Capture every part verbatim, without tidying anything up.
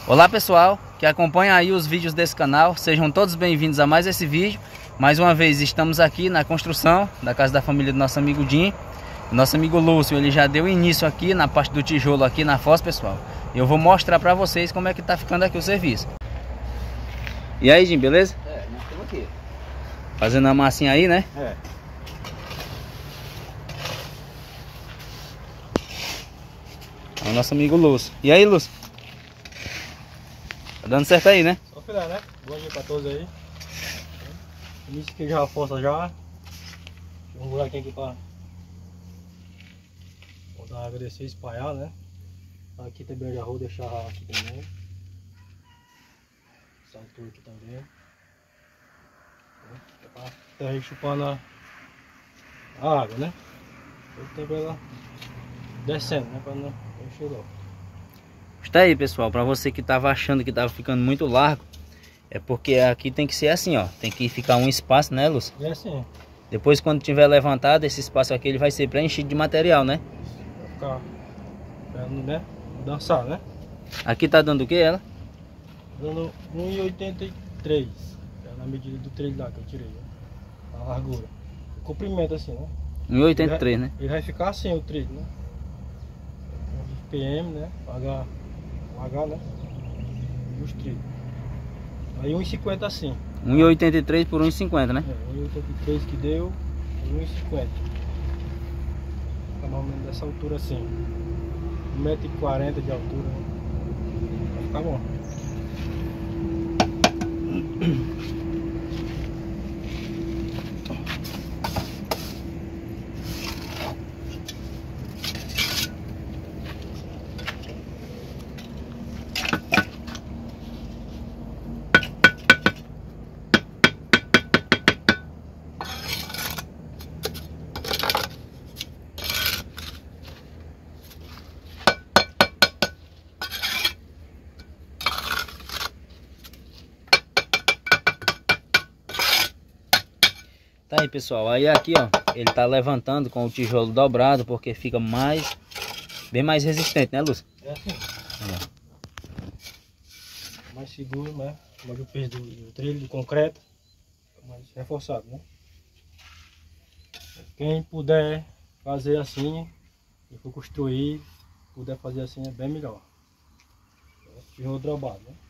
Olá pessoal, que acompanha aí os vídeos desse canal, sejam todos bem-vindos a mais esse vídeo. Mais uma vez estamos aqui na construção da casa da família do nosso amigo Jim. Nosso amigo Lúcio, ele já deu início aqui na parte do tijolo aqui na foz, pessoal. Eu vou mostrar pra vocês como é que tá ficando aqui o serviço. E aí, Jim, beleza? É, nós estamos aqui. Fazendo a massinha aí, né? É. É o nosso amigo Lúcio. E aí, Lúcio? Tá dando certo aí, né? Só filé, né? Bom dia pra todos aí. Início aqui já a força já. Tem um buraquinho aqui pra... Vou dar agradecer e espalhar, né? Aqui também eu já vou deixar aqui também. Essa altura aqui também. Tá aí chupando a, a água, né? Todo tempo ela descendo, né? Pra não encher logo. Está aí, pessoal, para você que estava achando que estava ficando muito largo, é porque aqui tem que ser assim, ó, tem que ficar um espaço, né, Lúcio? É assim. Depois, quando tiver levantado, esse espaço aqui ele vai ser preenchido de material, né? Vai ficar esperando, né? Dançar, né? Aqui tá dando o que ela? Dando um e oitenta e três, é na medida do trilho lá que eu tirei, né? A largura, o comprimento assim, né? um e oitenta e três, né? Ele vai ficar assim o trilho, né? P M, né? H, H, né? E os trilhos. Aí um e cinquenta assim. um e oitenta e três por um e cinquenta, né? É, um e oitenta e três que deu, um e cinquenta. Fica mais ou menos dessa altura assim. um metro e quarenta de altura, né? Vai ficar bom. Tá aí, pessoal, aí aqui, ó, ele tá levantando com o tijolo dobrado, porque fica mais, bem mais resistente, né, Lúcio? É assim. É. Mais seguro, né? Mais o peso do, do trilho, do concreto. Mais reforçado, né? Quem puder fazer assim, e for construir, puder fazer assim, é bem melhor. Tijolo dobrado, né?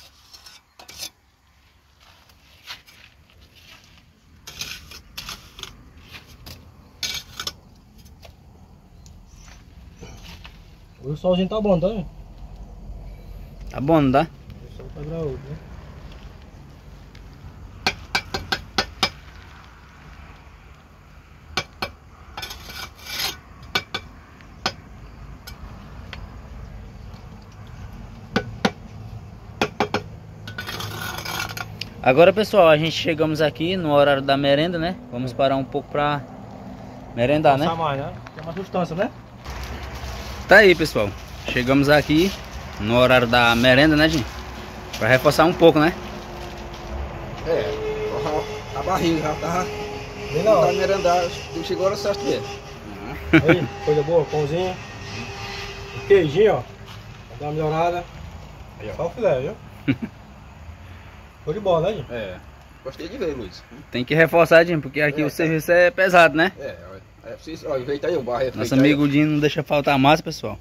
O solzinho tá bom, tá? Tá bom, não dá? O sol tá graúdo, né? Agora, pessoal, a gente chegamos aqui no horário da merenda, né? Vamos parar um pouco pra merendar, né? Mais, né? Tem uma substância, né? Tá aí, pessoal, chegamos aqui no horário da merenda, né, Jim? Pra reforçar um pouco, né? É, a barriga já tava Bem na hora. merendar, chegou a hora certa dele. Aí, coisa boa, pãozinho. O queijinho, ó. Vai dar uma melhorada. Aí, ó. Só o filé, viu? Show de bola, né, gente? É, gostei de ver, Luiz. Tem que reforçar, Jim, porque aqui É, o tá. serviço é pesado, né? É, é preciso, ó, enfeita aí o barro. Nosso amigo Jim não deixa faltar massa, pessoal.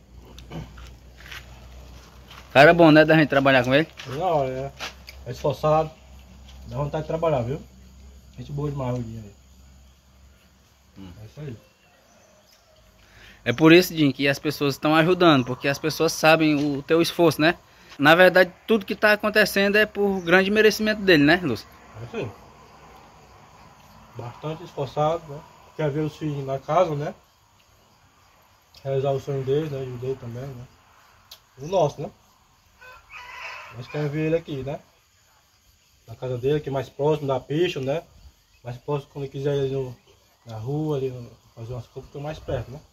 Cara bom, né, da gente trabalhar com ele? Bem na hora, é. É esforçado. Dá vontade de trabalhar, viu? Gente boa demais o dia aí. Hum. É isso aí. É por isso, Jim, que as pessoas estão ajudando, porque as pessoas sabem o teu esforço, né? Na verdade, tudo que está acontecendo é por grande merecimento dele, né, Lúcio? É isso aí. Bastante esforçado, né? Quer ver os filhos na casa, né? Realizar o sonho deles, né? E o dele também, né? O nosso, né? Mas quer ver ele aqui, né? Na casa dele, aqui mais próximo da pista, né? Mais próximo quando ele quiser ir no, na rua, ali no, fazer umas compras, que é mais perto, né?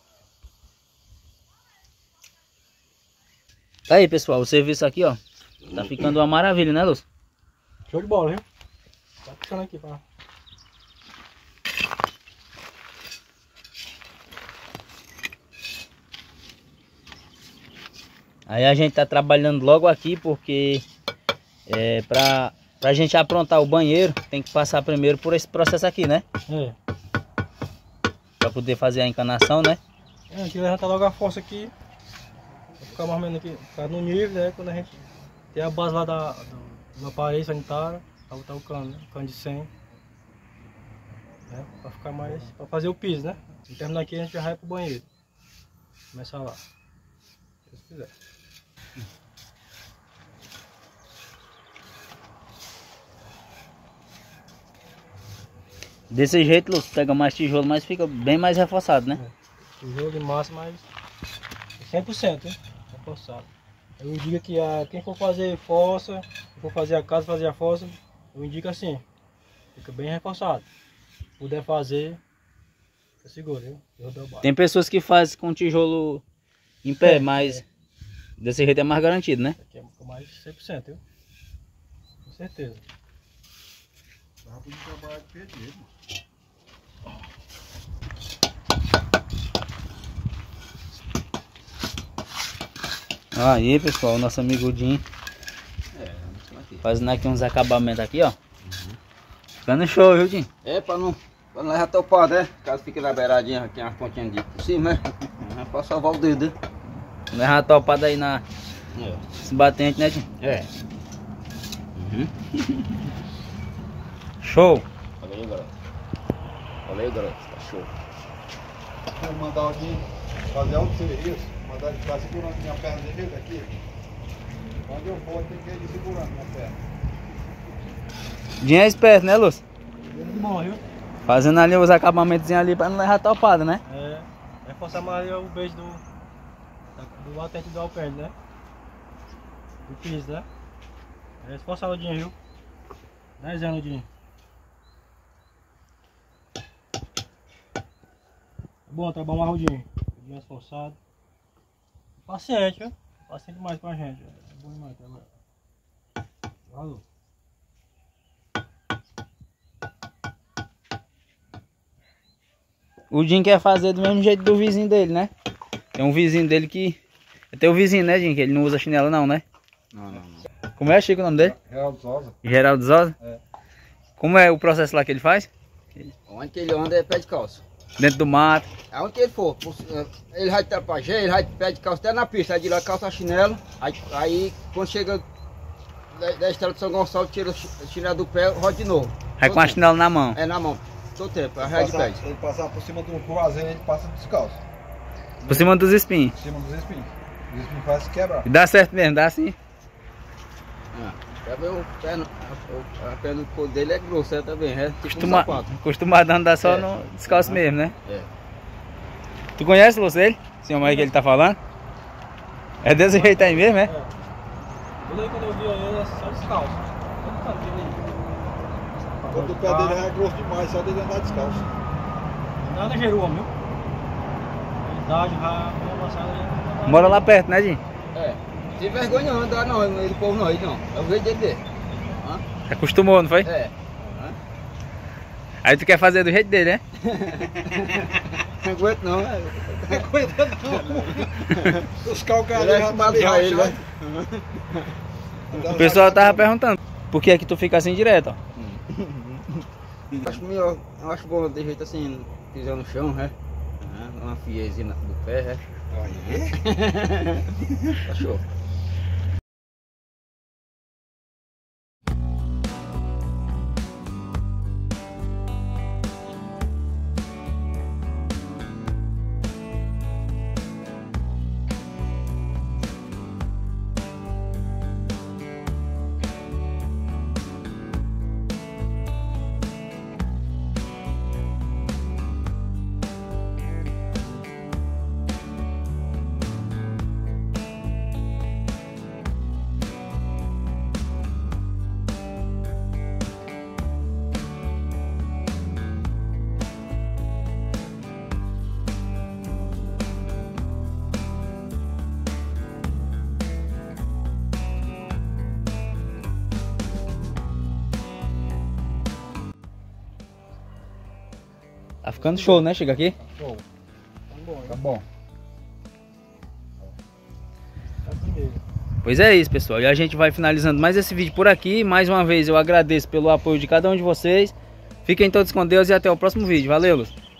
Tá aí, pessoal, o serviço aqui, ó, tá ficando uma maravilha, né, Lúcio? Show de bola, viu? Tá puxando aqui, pra... Aí a gente tá trabalhando logo aqui porque é, pra, pra gente aprontar o banheiro tem que passar primeiro por esse processo aqui, né? É. Pra poder fazer a encanação, né? É, a gente levanta logo a fossa aqui. Pra ficar mais ou menos aqui, ficar no nível, né? Quando a gente tem a base lá da, do, do aparelho sanitário, pra botar o cano, né? O cano de cem. Né? Pra ficar mais. Pra fazer o piso, né? E terminar aqui a gente já vai pro banheiro. Começa lá. Se Deus quiser. Desse jeito, Lúcio, pega mais tijolo, mas fica bem mais reforçado, né? É. Tijolo de massa, mas cem por cento, hein? Reforçado. Eu indico que a, quem for fazer fossa, quem for fazer a casa, fazer a fossa, eu indico assim. Fica bem reforçado. Se puder fazer, fica seguro, viu? Eu dou baixo. Tem pessoas que fazem com tijolo em pé, É, mas é. desse jeito é mais garantido, né? Aqui é mais cem por cento, viu? Com certeza. Dá pra trabalhar de pé mesmo. Aí, pessoal, o nosso amigo Dinho É, vamos aqui. fazendo aqui uns acabamentos aqui, ó. Ficando show, viu, Dinho? É, pra não, pra não levar topado, né? Caso fique na beiradinha, aqui umas pontinhas de por cima, né? É pra salvar o dedo, né? Não é topada aí na É. esse batente, né, Dinho? É. Uhum. Show! Olha aí, garoto. Olha aí, garoto. Tá show. Vou mandar alguém fazer um serviço, mandar ele ficar segurando minha perna desse jeito aqui. Onde eu for, tem que ir segurando minha perna. Dinho é esperto, né, Lúcio? Muito bom, viu? Fazendo ali os acabamentos ali pra não levar topada, né? É. Reforçar mais o beijo do, da- do batente do alperde, né? Do piso, né? É reforçar o Dinho, viu? dez anos, Dinho. É bom trabalhar mais o Dinho. O Dinho é esforçado. Paciente, viu? Paciente demais com a gente. É bom demais trabalhar. Valeu. O Dinho quer fazer do mesmo jeito do vizinho dele, né? Tem um vizinho dele que... Tem um vizinho, né, Dinho? Que ele não usa chinelo não, né? Não, não, não. Como é, Chico, o nome dele? Geraldo Souza. Geraldo Zosa? É. Como é o processo lá que ele faz? Onde que ele anda é pé de calça. Dentro do mato. Aonde que ele for, ele vai de trapagé, ele vai de pé de calça até na pista, aí de lá calça chinelo, aí, aí quando chega da, da estrada de São Gonçalo, tira o chi- o chinelo do pé, roda de novo. Vai com a Todo chinela na mão. tempo. É na mão, todo tempo, aí Ele vai de passar, pé. ele passar por cima do curvazinho, ele passa descalço. Por cima dos espinhos. Por cima dos espinhos. Os espinhos fazem se quebrar. E dá certo mesmo, dá sim. Já vê o pé, no- a, a perna do couro dele é grossa é também, é tipo Costuma, um sapato. acostumado a andar só É. no descalço mesmo, né? É. Tu conhece, Lúcio, ele? Esse homem aí que ele tá falando? É desse jeito aí mesmo, é? É. Tudo aí quando eu vi ele é só descalço. Todo canto dele aí. Quando o pé dele já é grosso demais, só dele andar descalço. Nada gerou, viu? A idade já bem avançada aí. Mora lá perto, né, Dinho? É. Tem vergonha não, andar não, ele o povo não, ele não. É o jeito dele dele. Hã? Acostumou, não foi? É. Aí tu quer fazer do jeito dele, né? Não aguento não, é. Os calcanhares Ele é já acostumado estão a ele, né? O pessoal tava perguntando por que é que tu fica assim direto, ó. Eu acho melhor, eu acho bom de jeito assim, pisar no chão, né? Ah, uma fiezinha do pé, né? Tá show. Tá ficando show, né? Chega aqui. Show. Tá bom, Tá hein? bom. Tá primeiro. Pois é isso, pessoal. E a gente vai finalizando mais esse vídeo por aqui. Mais uma vez eu agradeço pelo apoio de cada um de vocês. Fiquem todos com Deus e até o próximo vídeo. Valeu, Lúcio.